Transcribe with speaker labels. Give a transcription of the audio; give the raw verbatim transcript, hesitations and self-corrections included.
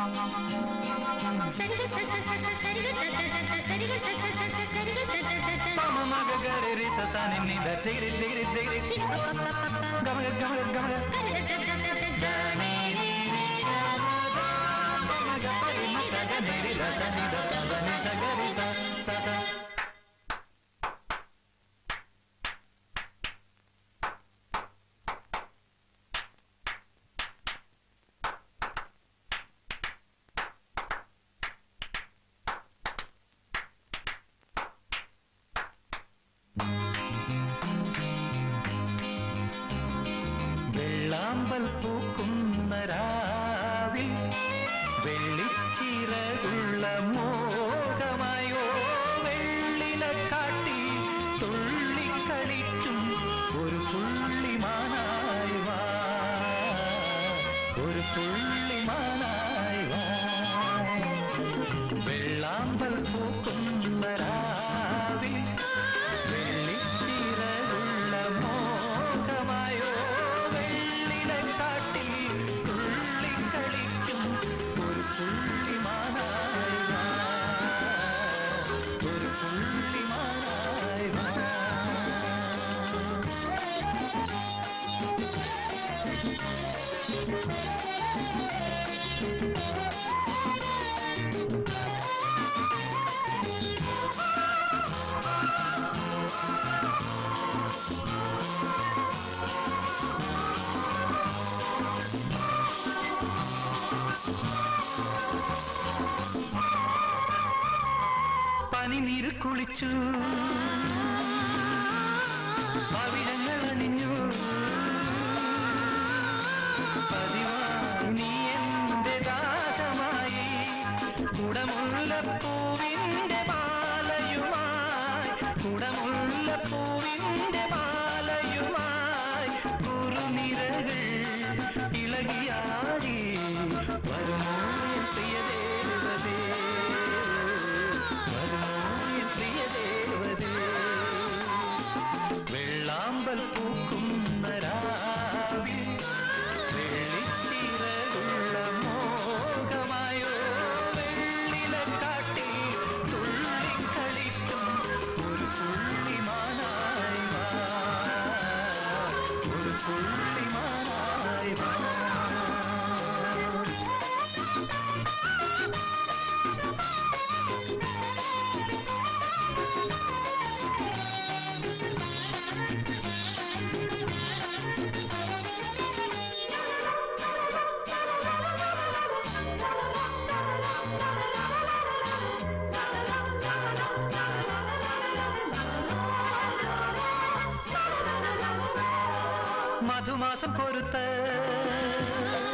Speaker 1: വെള്ളാമ്പൽ പൂക്കുന്ന രാവിൽ വെള്ളിച്ചിറകുള്ള മോഹമായോ വെള്ളില കാട്ടി തുള്ളിക്കളിക്കും ഒരു പുള്ളിമാനായി വാ, ഒരു പുള്ളിമാനായി വാ. വെള്ളാമ്പൽ പൂക്കുന്ന രാവിൽ വെള്ളിച്ചിറകുള്ള മോഹമായോ പുള്ളിമാനായി വാ, ഒരു പുള്ളിമാനായി വാ. പനിനീര് കുളിച്ചു പവിഴങ്ങൾ അണിഞ്ഞു പതിവായി നീ എന്റെ ദാഹമായി കുടമുല്ലപ്പൂവിന്റെ മാലയുമായി കുടമുല്ലപ്പൂവിന്റെ മാലയുമായി കുറുനിരകൾ ഇളകിയാടി വരുമോ പ്രിയദേവതേ, വെള്ളാമ്പൽ പൂക്കുന്ന രാവിൽ വെള്ളിച്ചിറകുള്ള മോഹമായോ വെള്ളില കാട്ടി തുള്ളിക്കളിക്കും ഒരു പുള്ളിമാനായി വാ, ഒരു പുള്ളിമാനായി വാ. മധുമാസം പൊരുത്ത